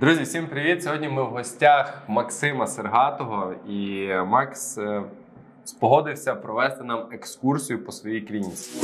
Друзі, всім привіт! Сьогодні ми в гостях Максима Сергатого, і Макс спогодився провести нам екскурсію по своїй клініці.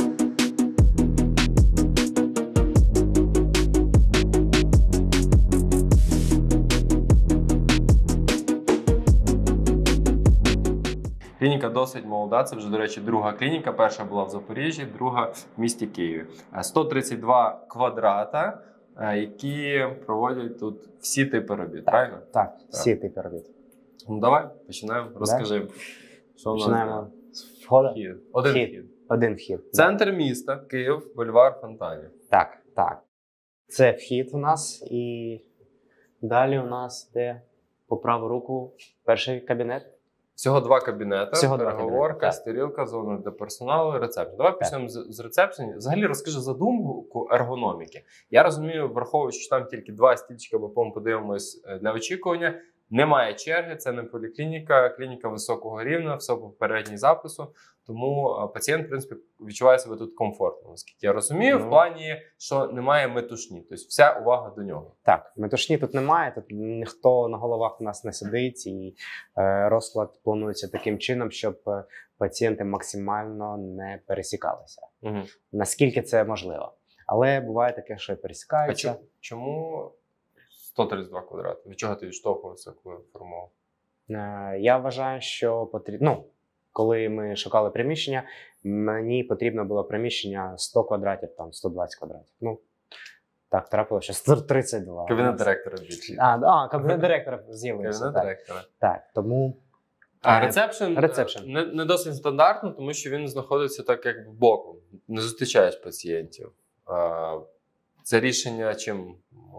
Клініка досить молода, це вже, до речі, друга клініка. Перша була в Запоріжжі, друга в місті Києві. 132 квадрата, які проводять тут всі типи робіт, правильно? Так, всі типи робіт. Ну давай, починаємо. Розкажи, що в нас. Починаємо з входу. Один вхід. Один вхід. Центр міста, Київ, бульвар Фонтанів. Так. Це вхід у нас, і далі у нас йде по праву руку перший кабінет. Всього два кабінети, переговорка, кабінети, стерілка, зона для персоналу, рецепція. Давай почнемо з рецепції. Взагалі розкажи задумку ергономіки. Я розумію, враховуючи, що там тільки два стільчика, бо потім подивимось для очікування. Немає черги, це не поліклініка, клініка високого рівня, все попередній запису. Тому пацієнт, в принципі, відчуває себе тут комфортно, наскільки я розумію, в плані, що немає метушні. Тобто вся увага до нього. Так, метушні тут немає, тут ніхто на головах у нас не сидить, і розклад планується таким чином, щоб пацієнти максимально не пересікалися. Наскільки це можливо. Але буває таке, що пересікаються. Чому 132 квадрати? Від чого ти відштовхувався, коли формував? Я вважаю, що потрібно. Коли ми шукали приміщення, мені потрібно було приміщення 100 квадратів, там 120 квадратів. Так, трапилося, що 132. Кабінет директора більше. Кабінет директора з'явився. Кабінет директора. Так, тому... Рецепшн не досить стандартно, тому що він знаходиться так якби боком. Не зустрічаєш пацієнтів. Це рішення чим?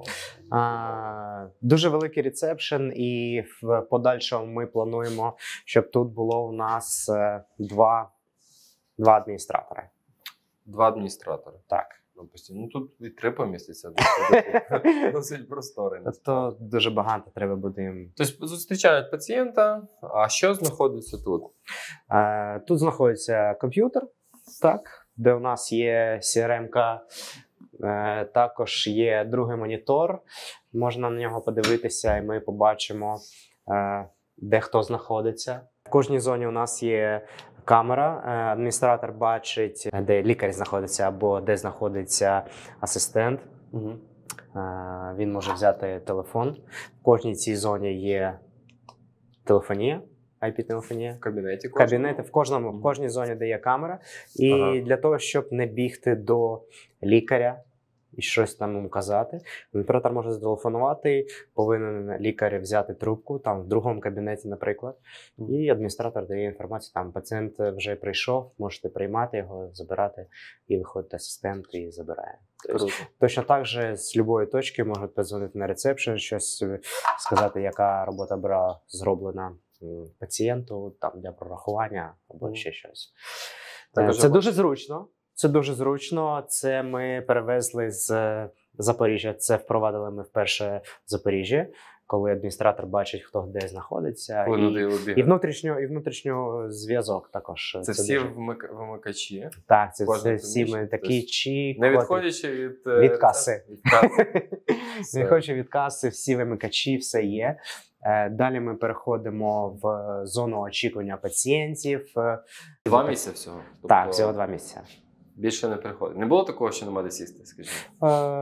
Дуже великий рецепшн, і в подальшому ми плануємо, щоб тут було у нас два адміністратори. Два адміністратори? Так. Тут і 3 поміститься. Досить просторий. Тобто дуже багато треба буде їм. Тобто зустрічають пацієнта, а що знаходиться тут? Тут знаходиться комп'ютер, так, де у нас є CRM-ка. Також є другий монітор, можна на нього подивитися, і ми побачимо, де хто знаходиться. В кожній зоні у нас є камера, адміністратор бачить, де лікар знаходиться або де знаходиться асистент. Він може взяти телефон. В кожній цій зоні є телефонія. IP-телефонія. В кабінеті? В кожній зоні, де є камера. І для того, щоб не бігти до лікаря і щось там йому казати, оператор може зателефонувати, повинен лікар взяти трубку, там в другому кабінеті, наприклад, і адміністратор дає інформацію, там пацієнт вже прийшов, можете приймати його, забирати, і виходить асистент і забирає. Точно так же з будь-якої точки можуть подзвонити на рецепшн, щось сказати, яка робота була зроблена пацієнту там для прорахування або ще щось. Це дуже зручно. Це ми перевезли з Запоріжжя. Це впровадили ми вперше в Запоріжжі, коли адміністратор бачить, хто де знаходиться. І внутрішньо зв'язок також. Це всі вимикачі? Так, це всі вимикачі. Не відходячи від каси. Не відходячи від каси, всі вимикачі, все є. Далі ми переходимо в зону очікування пацієнтів. 2 місця всього? Так, всього 2 місця. Більше не приходить. Не було такого, що нема де сісти, скажімо?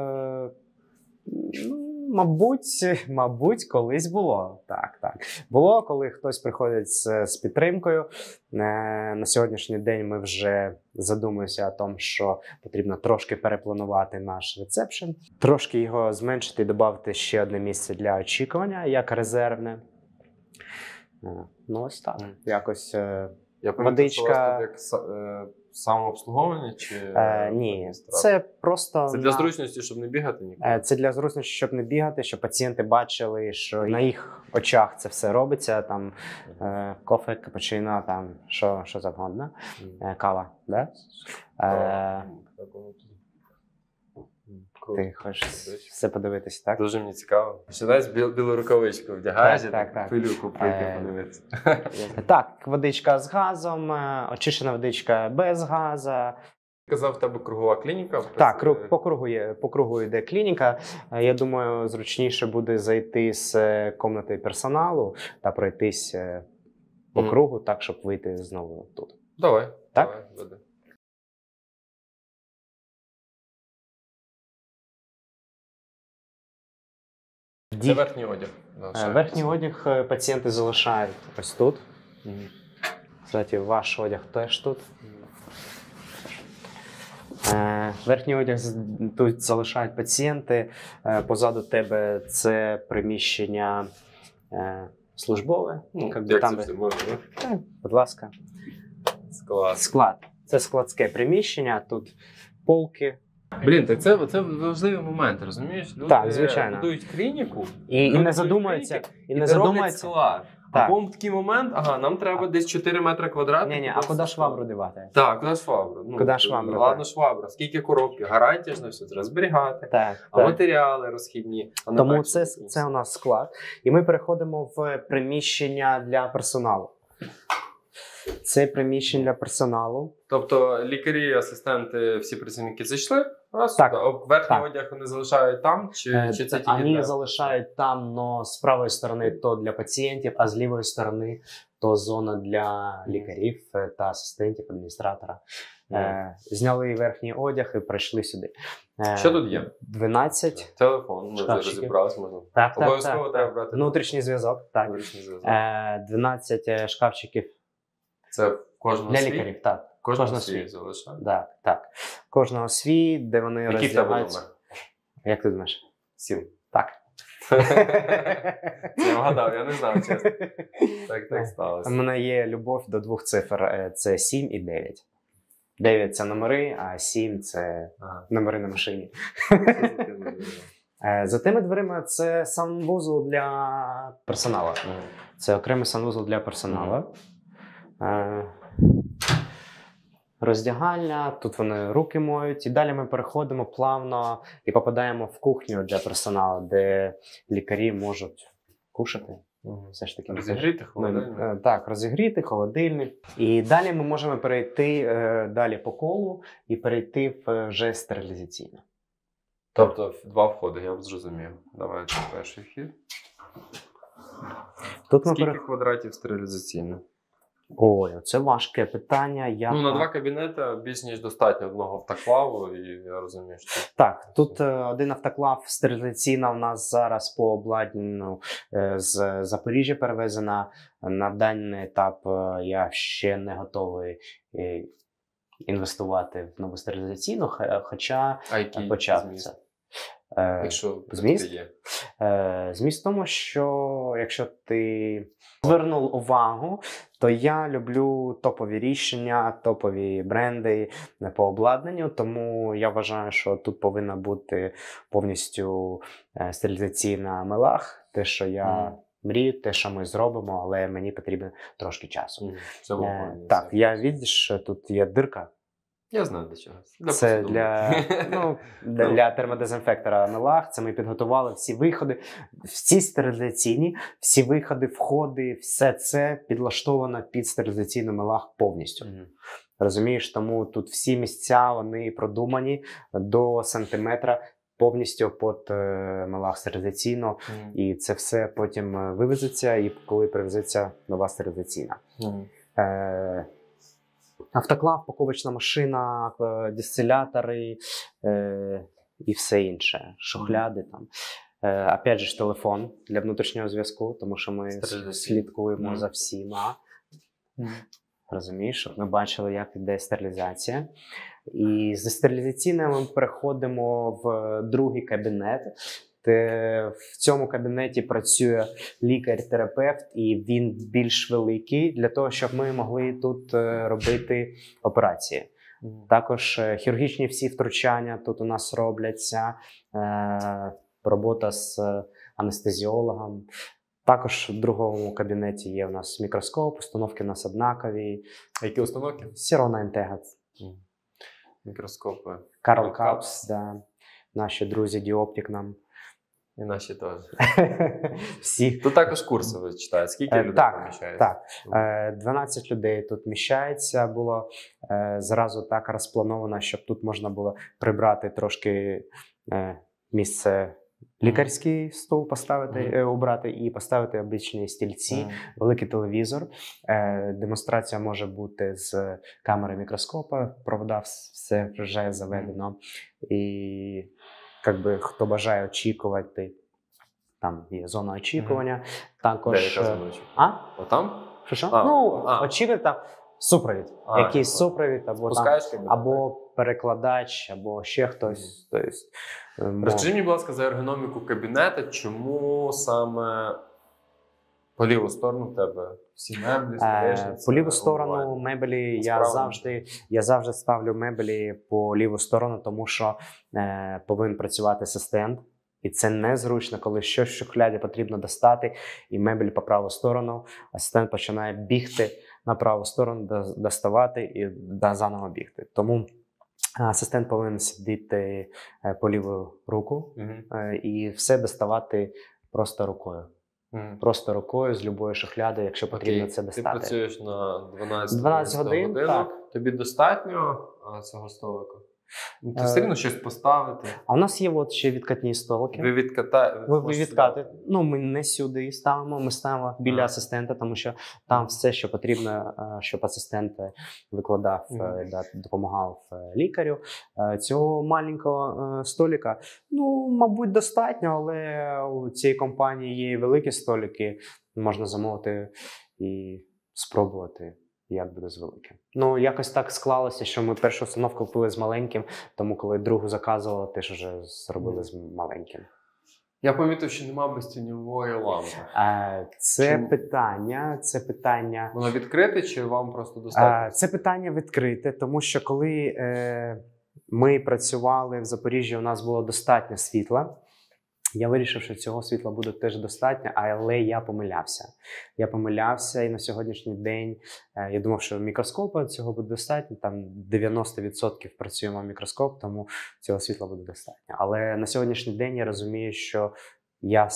Мабуть, колись було. Так. Було, коли хтось приходить з підтримкою. На сьогоднішній день ми вже задумуємося о тому, що потрібно трошки перепланувати наш рецепшн, трошки його зменшити і додати ще одне місце для очікування, як резервне. Ось так. Якось водичка. Самообслуговування чи ні, це просто це для зручності, щоб не бігати ніколи? Це для зручності, щоб не бігати, щоб пацієнти бачили, що на їх очах це все робиться, там кофе, капучино, там що завгодно, кава, да? Ти хочеш все подивитися, так? Дуже мені цікаво. Ще білу рукавичку вдягаєш, пилюку подивитися. Так, водичка з газом, очищена водичка без газу. Казав, в тебе кругова клініка? Так, по кругу йде клініка. Я думаю, зручніше буде зайти з кімнати персоналу та пройтись по кругу, так, щоб вийти знову тут. Давай. Так? Давай, веди. Це верхній одяг. Верхній одяг пацієнти залишають ось тут. Кстати, ваш одяг теж тут. Верхній одяг тут залишають пацієнти. Позаду тебе це приміщення службове. Як там, це все можна, так? Будь ласка. Склад. Це складське приміщення, тут полки. Блін, так це важливий момент, розумієш? Люди так, звичайно. будують клініку, і не задумаються. І не задумаються. Склад. А потім такий момент, нам треба десь 4 метри квадратних. Ні, а куди швабру девати? Так, куди швабру? Куди швабру? Ладно, швабра. Скільки коробки? Гарантія ж на все треба зберігати. Так, матеріали розхідні. Тому це у нас склад. І ми переходимо в приміщення для персоналу. Це приміщення для персоналу. Тобто лікарі, асистенти, всі працівники зайшли? Верхній одяг вони залишають там? Чи це тільки? Вони залишають там, але з правої сторони то для пацієнтів, а з лівої сторони то зона для лікарів та асистентів, адміністратора. Зняли верхній одяг і прийшли сюди. Що тут є? 12. Телефон, ми вже розібралися. Так. Обов'язково треба брати. Внутрішній зв'язок. Так. 12 шкафчиків. Це в кожного для свій? Лікарів, так. Кожного свій залишає? Так. Кожного свій, де вони роздягаються. Як ти думаєш? 7. Так. Я вгадав, я не знав, чесно. Так сталося. У мене є любов до двох цифр. Це 7 і 9. 9 – це номери, а 7 – це номери на машині. За тими дверима це санвузол для персоналу. Це окремий санвузол для персоналу. Роздягальня, тут вони руки моють, і далі ми переходимо плавно і попадаємо в кухню для персоналу, де лікарі можуть кушати. Все ж таки розігріти холодильник. Так, розігріти, холодильник. І далі ми можемо перейти далі по колу і перейти в вже стерилізаційну. Тобто 2 входи, я зрозумів. Давайте перший вхід. Скільки квадратів стерилізаційно? Ой, це важке питання. На 2 кабінети більш ніж достатньо одного автоклаву, і я розумію, що... Так, тут один автоклав стерилізаційна у нас зараз по обладнанню з Запоріжжя перевезена. На даний етап я ще не готовий інвестувати в нову стерилізаційну, хоча почав це. Зміст? Зміст в тому, що якщо ти звернув увагу, то я люблю топові рішення, топові бренди по обладнанню, тому я вважаю, що тут повинна бути повністю стерилізаційна мелах, те, що я мрію, те, що ми зробимо, але мені потрібно трошки часу. Так, я бачиш, тут є дирка. Я знаю, для чого. Це для термодезінфектора мелах. Це ми підготували всі виходи. В цій стерилізаційні, всі виходи, входи, все це підлаштовано під стерилізаційну мелах повністю. Розумієш, тому тут всі місця, вони продумані до сантиметра повністю під мелах стерилізаційно. І це все потім вивезеться, і коли привезеться нова стерилізаційна. Автоклав, паковочна машина, дистилятори і все інше. Шухляди там. Опять же, телефон для внутрішнього зв'язку, тому що ми слідкуємо за всіма. Розумієш, щоб ми бачили, як йде стерилізація. І зі стерилізаційною ми переходимо в другий кабінет. В цьому кабінеті працює лікар-терапевт, і він більш великий для того, щоб ми могли тут робити операції. Також хірургічні всі втручання тут у нас робляться, робота з анестезіологом. Також в другому кабінеті є у нас мікроскоп, установки у нас однакові. Які установки? Сірона Інтега. Мікроскопи. Карл Капс, да. Наші друзі Діоптік нам І наші теж. Всі. Тут також курси ви читаєте. Скільки людей поміщається? Так. 12 людей тут вміщається. Було зразу так розплановано, щоб тут можна було прибрати трошки місце. Лікарський стол поставити, убрати і поставити обичні стільці, великий телевізор. Демонстрація може бути з камери мікроскопа, провода, все вже заведено. І хто бажає очікувати, там є зона очікування. Також... Де яка зона очікування? Отам? Що? Очікувати там супровід. Якийсь супровід, або перекладач, або ще хтось. Розкажи мені, будь ласка, за ергономіку кабінету, чому саме по ліву сторону в тебе всі меблі, столешниці? По ліву сторону меблі я завжди ставлю меблі по ліву сторону, тому що повинен працювати асистент. І це незручно, коли щось в шухляді потрібно достати, і мебель по праву сторону, асистент починає бігти на праву сторону, доставати і заново бігти. Тому асистент повинен сидіти по ліву руку і все доставати просто рукою. Просто рукою з любої шухляди, якщо потрібно це достати. Ти працюєш на 12 годин, так. Тобі достатньо цього столика? Ти все рівно щось поставити. А у нас є ще відкатні столики. Ви відкати. Ми не сюди ставимо, ми ставимо біля асистента, тому що там все, що потрібно, щоб асистент викладав, допомагав лікарю. Цього маленького столика, мабуть, достатньо, але у цієї компанії є великі столики, можна замовити і спробувати. Як буде з великим. Якось так склалося, що ми першу установку купили з маленьким, тому коли другу заказували, теж вже зробили з маленьким. Я помітив, що немає безтіньової лампи. Це питання... Воно відкрите чи вам просто достатньо? Це питання відкрите, тому що коли ми працювали в Запоріжжі, у нас було достатньо світла. Я вирішив, що цього світла буде теж достатньо, але я помилявся. І на сьогоднішній день я думав, що мікроскопа цього буде достатньо. Там 90% працюємо в мікроскоп, тому цього світла буде достатньо. Але на сьогоднішній день я розумію, що я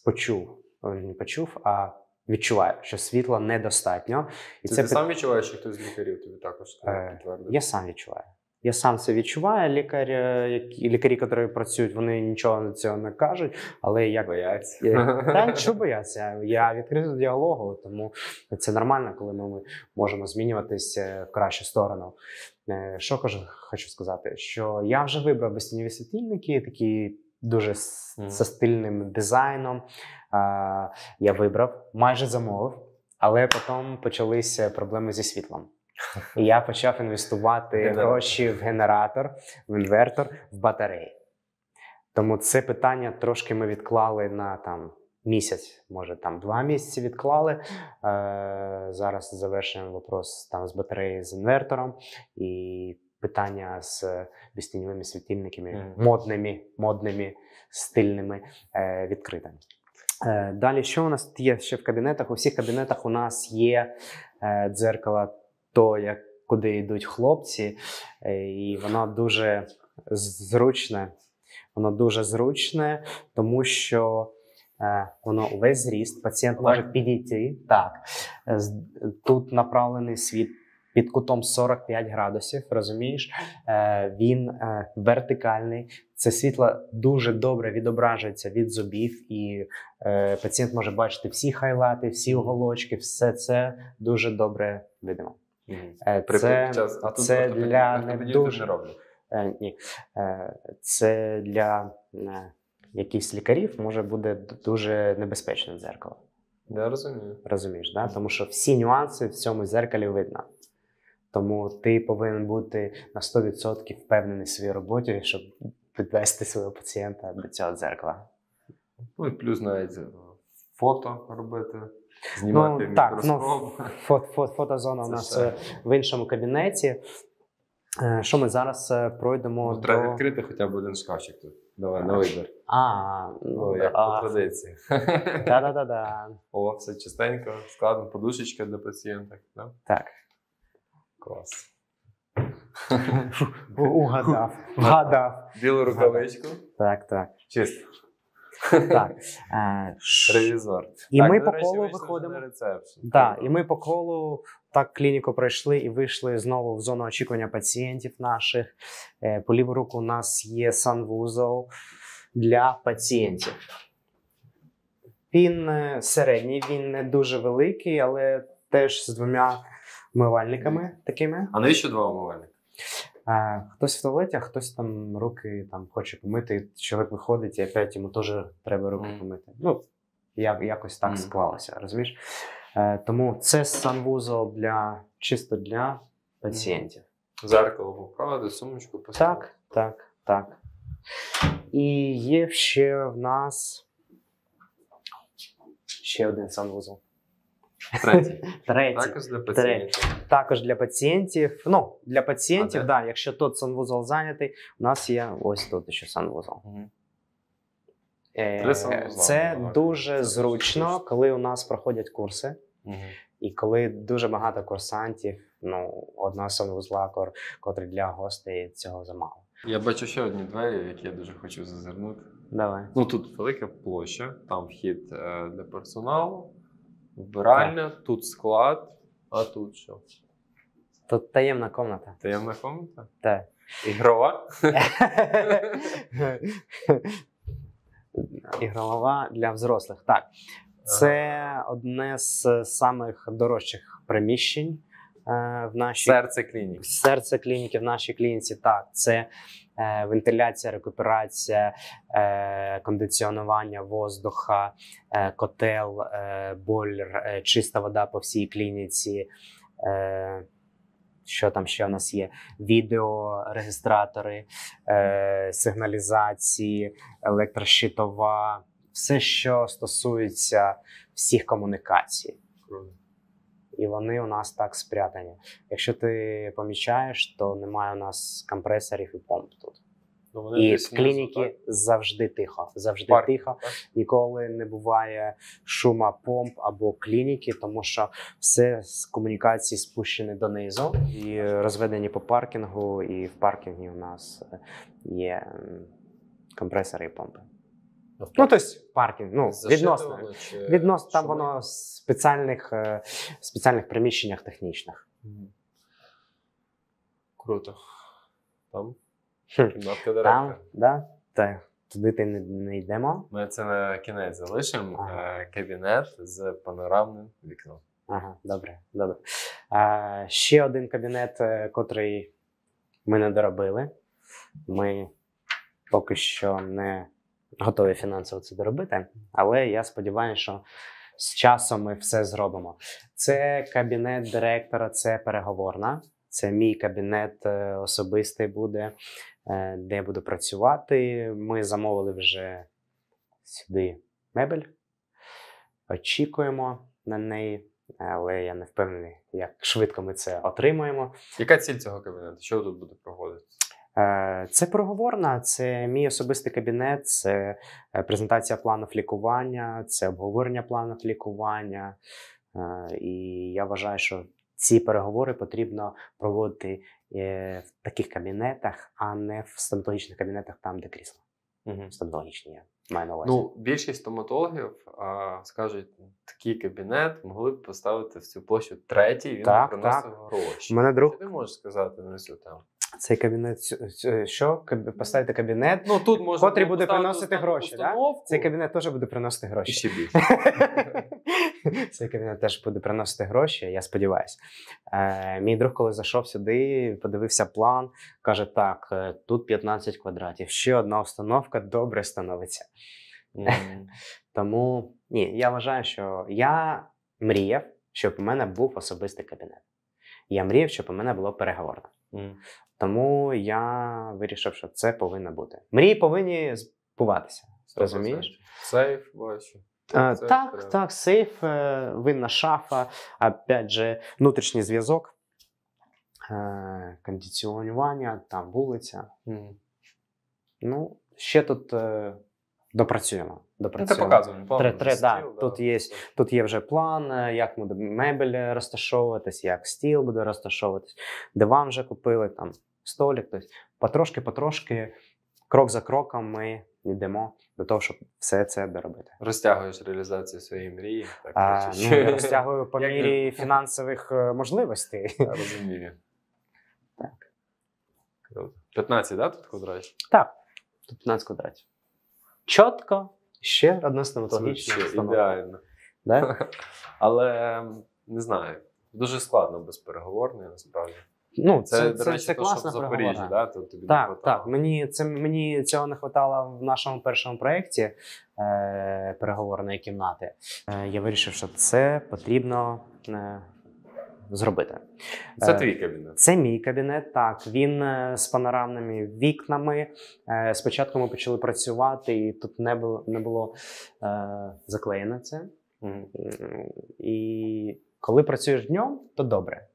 відчуваю, що світла недостатньо. І ти сам відчуваєш, що хтось з лікарів тобі також підтвердив? Я сам відчуваю. Я сам це відчуваю. Лікарі, які працюють, вони нічого цього не кажуть, але як бояться. Що бояться? Я відкритий до діалогу, тому це нормально, коли ми можемо змінюватися в кращу сторону. Що хочу сказати, що я вже вибрав безтіньові світильники, такі дуже зі стильним дизайном. Я вибрав, майже замовив, але потім почалися проблеми зі світлом. І я почав інвестувати гроші в генератор, в інвертор, в батареї. Тому це питання трошки ми відклали на місяць, може 2 місяці відклали. Зараз завершуємо вопрос з батареєю, з інвертором. І питання з безтіньовими світильниками, модними, стильними, відкрите. Далі, що у нас є ще в кабінетах? У всіх кабінетах у нас є дзеркало, куди йдуть хлопці, і воно дуже зручне. Тому що воно увесь зріст, пацієнт може підійти. Так, тут направлений світ під кутом 45 градусів, розумієш? Він вертикальний. Це світло дуже добре відображується від зубів, і пацієнт може бачити всі хайлайти, всі уголочки, все це дуже добре видимо. Це для не дуже... Це для якихось лікарів може бути дуже небезпечне дзеркало. Я розумію. Розумієш, да? Тому що всі нюанси в цьому дзеркалі видно. Тому ти повинен бути на 100% впевнений в своїй роботі, щоб підвести свого пацієнта до цього дзеркала. І плюс навіть фото робити. Знімати мікроскоп. Фотозона у нас в іншому кабінеті. Що ми зараз пройдемо треба відкрити хоча б один шкафчик тут. Давай, на вибір. Як по традиції. Да. О, все чистенько, складно, подушечка для пацієнта. Да? Так. Клас. Угадав. Білу рукавичку. Так. Чисто. Так. Ревізор. І Так, ми до по речі, колу вийшли виходимо. вже на рецепшн. Так, і ми по колу так клініку пройшли і вийшли знову в зону очікування пацієнтів наших. По ліву руку у нас є санвузол для пацієнтів. Він середній, він не дуже великий, але теж з 2 вмивальниками такими. А навіщо 2 умивальника? Хтось в туалеті, а хтось там руки хоче помити. Чоловік виходить, і опять йому теж треба руки помити. Ну, якось так склалося, розумієш? Тому це санвузол чисто для пацієнтів. Зеркало поправити, сумочку поставити. Так. І є ще в нас ще один санвузол. Третій. Також для пацієнтів. Також для пацієнтів. Ну, для пацієнтів, так. Да, якщо тут санвузол зайнятий, у нас є ось тут ще санвузол. Це дуже зручно, коли у нас проходять курси. І коли дуже багато курсантів, одна санвузла, котрий для гостей, цього замало. Я бачу ще одні двері, в які я дуже хочу зазирнути. Давай. Тут велика площа, там вхід для персоналу, вбиральня, тут склад, а тут що? Тут таємна кімната. Таємна кімната? Так. Ігрова? Ігрова для взрослих, так. Це одне з самих дорожчих приміщень в нашій... Серце клініки в нашій клініці, так. Це вентиляція, рекуперація, кондиціонування воздуха, котел, бойлер, чиста вода по всій клініці. Що там ще у нас є? Відеорегістратори, сигналізації, електрощитова. Все, що стосується всіх комунікацій. І вони у нас так спрятані. Якщо ти помічаєш, то немає у нас компресорів і помп тут. І в клініці завжди тихо. Завжди тихо. Ніколи не буває шума помп або клініки, тому що все з комунікації спущені донизу. І розведені по паркінгу, і в паркінгі у нас є компресори і помпи. Тобто паркінг, відносно там воно в спеціальних приміщеннях технічних. Круто. Там кімнатка директора. Так. Туди ти не йдемо. Ми це на кінець залишимо. Кабінет з панорамним вікном. Ага, добре. Ще один кабінет, котрий ми не доробили. Ми поки що не готові фінансово це доробити, але я сподіваюся, що з часом ми все зробимо. Це кабінет директора, це переговорна. Це мій кабінет особистий буде, де я буду працювати. Ми замовили вже сюди мебель. Очікуємо на неї, але я не впевнений, як швидко ми це отримаємо. Яка ціль цього кабінету? Що тут буде проводитися? Це переговорна, це мій особистий кабінет, це презентація планів лікування, це обговорення планів лікування. І я вважаю, що ці переговори потрібно проводити в таких кабінетах, а не в стоматологічних кабінетах, там, де крісла. Стоматологічні, я маю на увазі. Більшість стоматологів скажуть, такий кабінет могли б поставити в цю площу третій, він приносив гроші. Мене друг... Що ти можеш сказати на цю тему? Цей кабінет, що? Поставити кабінет, тут можна котрий буде приносити гроші, так? Цей кабінет теж буде приносити гроші. І ще більше. Цей кабінет теж буде приносити гроші, я сподіваюся. Мій друг, коли зайшов сюди, подивився план, каже, так, тут 15 квадратів, ще одна установка добре становиться. Тому, я вважаю, що я мріяв, щоб у мене був особистий кабінет. Я мріяв, щоб у мене було переговорне. Тому я вирішив, що це повинно бути. Мрії повинні збуватися. Розумієш? Сейф бачу. Так, сейф, винна шафа, опять же, внутрішній зв'язок, кондиціонування, там вулиця. Ще тут допрацюємо. Це показуємо. Тут є вже план, як буде мебель розташовуватись, як стіл буде розташовуватись, диван вже купили, там столик. Тобто потрошки, крок за кроком ми йдемо до того, щоб все це доробити. Розтягуєш реалізацію своєї мрії. Так, Я розтягую по Як мірі ви- фінансових можливостей. Я розумію. Так. Круто. 15, да, тут квадратів? Так, тут 15 квадратів. Чітко, ще одна Це стоматологічна ще установа. ідеально. Да? Але, не знаю, дуже складно без переговорної, насправді. Ну, Це, до речі, це то, що в класна Запоріжжі, переговорна. да? Тут тобі не Так, хватало. так. Мені цього не вистачало в нашому першому проєкті переговорної кімнати. Я вирішив, що це потрібно зробити. Це твій кабінет. Це мій кабінет, так. Він з панорамними вікнами. Спочатку ми почали працювати, і тут не було заклеєно це. Мгм. І коли працюєш днем, то добре.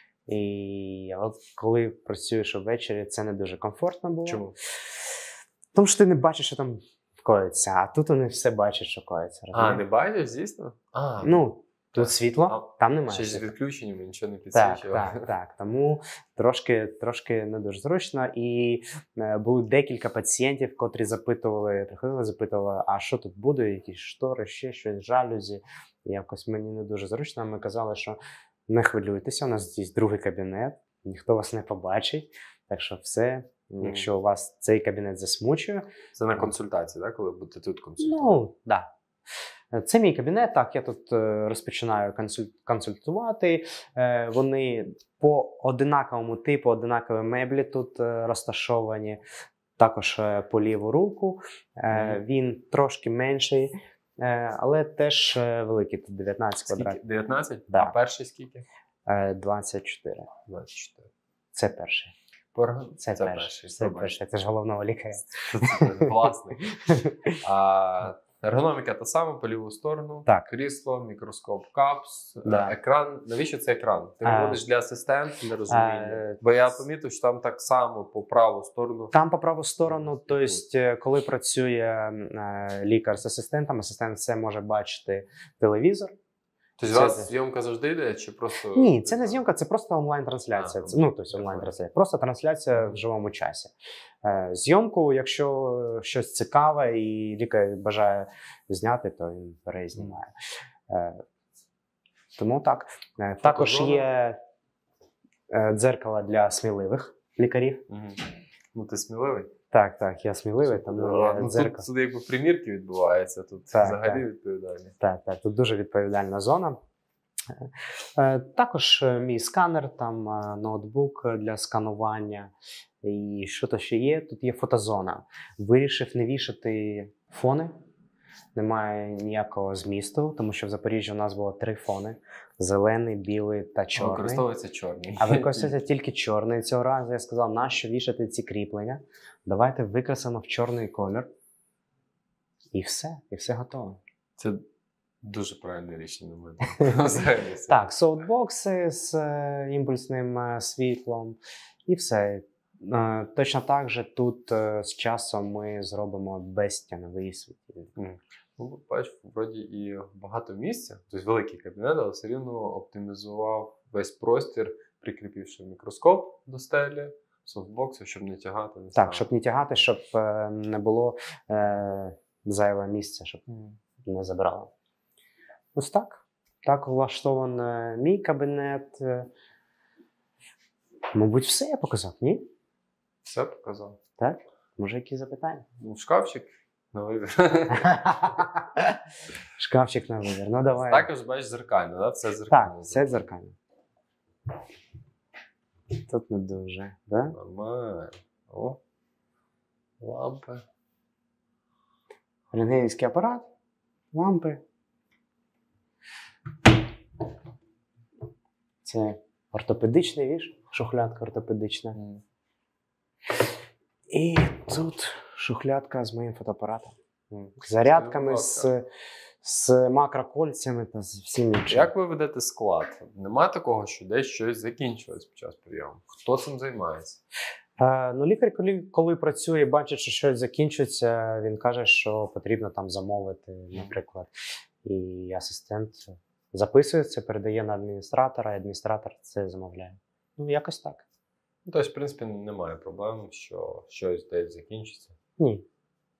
От коли працюєш ввечері, це не дуже комфортно було. Чому? Тому що ти не бачиш, що там коїться, а тут вони все бачать, що коїться. А, розумієш? не бачиш, звісно? Ну, тут Так. світло, там немає Ще з світла. відключеннями нічого не Так, підсвічував. так. Тому трошки не дуже зручно. І були декілька пацієнтів, котрі запитували, а що тут буде, якісь штори, ще щось, жалюзі. І якось мені не дуже зручно. Ми казали, що не хвилюйтеся, у нас здесь другий кабінет, ніхто вас не побачить. Так що все, якщо у вас цей кабінет засмучує. Це на консультації, так? Коли будете тут консультувати? Ну, так. Да. Це мій кабінет, так, я тут розпочинаю консультувати. Вони по одинаковому типу, одинакові меблі тут розташовані, також по ліву руку. Він трошки менший, але теж великий, тут 19 квадратів. Скільки? 19? Да. А перший скільки? 24. 24. Це перший. Це перший. Це Пробач. перший. Це ж головного лікаря. Власник. А ергономіка та сама по ліву сторону. Так. Крісло, мікроскоп, капс, Да. екран. Навіщо це екран? Ти виводиш для асистентів, для розуміння. Бо я помітив, що там так само по праву сторону. Там по праву сторону, тобто, коли працює лікар з асистентом, асистент все може бачити телевізор. Тобто Це у вас де? зйомка завжди йде, чи просто... Ні, це не зйомка, це просто онлайн-трансляція. А, Тобто онлайн-трансляція. Просто трансляція в живому часі. Зйомку, якщо щось цікаве і лікар бажає зняти, то він перезнімає. Тому так. Також Фотозона? є дзеркало для сміливих лікарів. Мгм. Ну, ти сміливий. Так, я сміливий, тому є Ну, дзеркало. тут якби примірки відбуваються, тут Так, взагалі так. відповідальні. Так, тут дуже відповідальна зона. Також мій сканер, там ноутбук для сканування. І що то ще є? Тут є фотозона. Вирішив не вішати фони. Немає ніякого змісту, тому що в Запоріжжі у нас було 3 фони: зелений, білий та чорний. Використовується чорний. А використовується тільки чорний. Цього разу я сказав, нащо вішати ці кріплення? Давайте викрасимо в чорний колір. І все готово. Це дуже правильне рішення, на мене. Взагалі. Так, софтбокси з імпульсним світлом і все. Точно так же тут з часом ми зробимо безстяновий світло. Ну, бачиш, вроді і багато місця, тобто великий кабінет, але все рівно оптимізував весь простір, прикріпивши мікроскоп до стелі, софтбокси, щоб не тягати. Так, щоб не тягати, щоб не було зайве місця, щоб не забрало. Ось так. Так влаштований мій кабінет. Мабуть, все я показав, ні? Все показав. Так? Може, які запитання? Ну, шкафчик на вибір. Шкафчик на вибір. Ну, давай. Також, бачиш, зеркально, да? Все зеркально. Так, все дзеркально. Тут не дуже, да? Нормально. О, лампи. Рентгенівський апарат, лампи. Це ортопедичний віж, шухлядка ортопедична. І тут шухлядка з моїм фотоапаратом. З зарядками, з макрокольцями та з всім іншим. Як ви ведете склад? Нема такого, що десь щось закінчилось під час прийому? Хто цим займається? Ну, лікар, коли працює і бачить, що щось закінчується, він каже, що потрібно там замовити, наприклад. І асистент записує це, передає на адміністратора, і адміністратор це замовляє. Ну, якось так. Ну, тобто, в принципі, немає проблем, що щось десь закінчиться. Ні.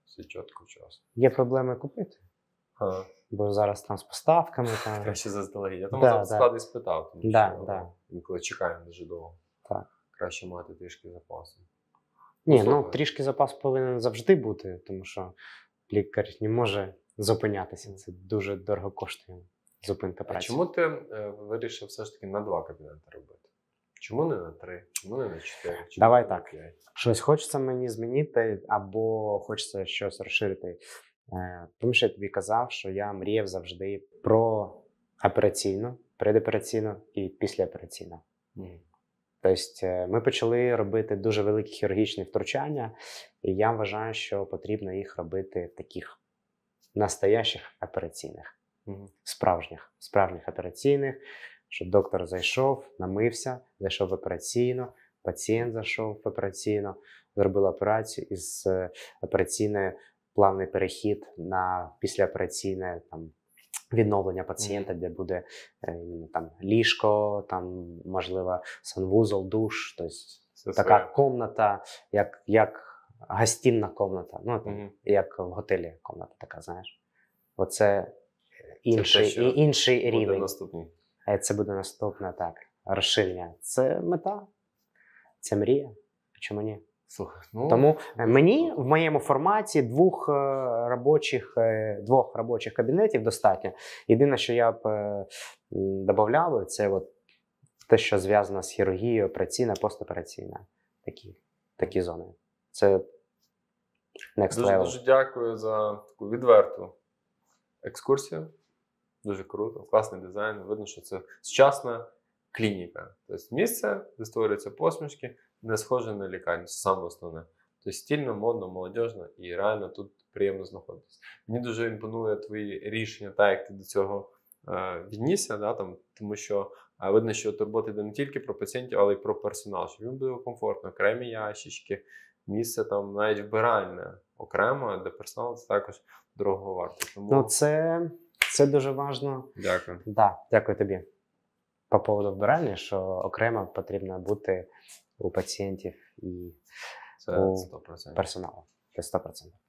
Все чітко, вчасно. Є проблеми купити. Ага. Бо зараз там з поставками. Там... Краще заздалегідь. Я тому Да, склади спитав, тому що інколи чекаємо дуже довго. Так. Краще мати трішки запасу. Ні, трішки запас повинен завжди бути, тому що лікар не може зупинятися. Це дуже дорого коштує зупинка праці. А чому ти вирішив все ж таки на 2 кабінети робити? Чому не на 3? Чому не на 4? Давай так. Щось хочеться мені змінити, або хочеться щось розширити. Тому що я тобі казав, що я мріяв завжди про операційну, предопераційну і післяопераційну. Тобто ми почали робити дуже великі хірургічні втручання, і я вважаю, що потрібно їх робити таких настоящих операційних, справжніх операційних, щоб доктор зайшов, намився, зайшов в операційну, пацієнт зайшов в операційну, зробив операцію, із операційної плавний перехід на післяопераційне там відновлення пацієнта, де буде там ліжко, там можливо санвузол, душ, тобто така комната, як гостинна комната, ну там, як в готелі комната така, знаєш. Оце інший рівень. Наступний. Це буде наступне, так, розширення. Це мета, це мрія. Чому ні? Слухай, тому мені в моєму форматі двох робочих кабінетів достатньо. Єдине, що я б додавав, це от те, що зв'язано з хірургією, операційна, постопераційна. Такі зони. Це next level. Дуже дякую за таку відверту екскурсію. Дуже круто, класний дизайн. Видно, що це сучасна клініка. Тобто місце, де створюються посмішки, не схоже на лікарню, це саме основне. Тобто стильно, модно, молодіжно і реально тут приємно знаходитися. Мені дуже імпонує твої рішення, так як ти до цього віднісся, да, там, тому що видно, що турбота йде не тільки про пацієнтів, але й про персонал, щоб їм було комфортно, окремі ящички, місце там навіть вбиральне окремо, де персонал це також дорого варто. Тому... Це дуже важливо. Дякую. Да, дякую тобі. По поводу вбиральні, що окремо потрібно бути у пацієнтів і це 100%. персоналу. Це 100%.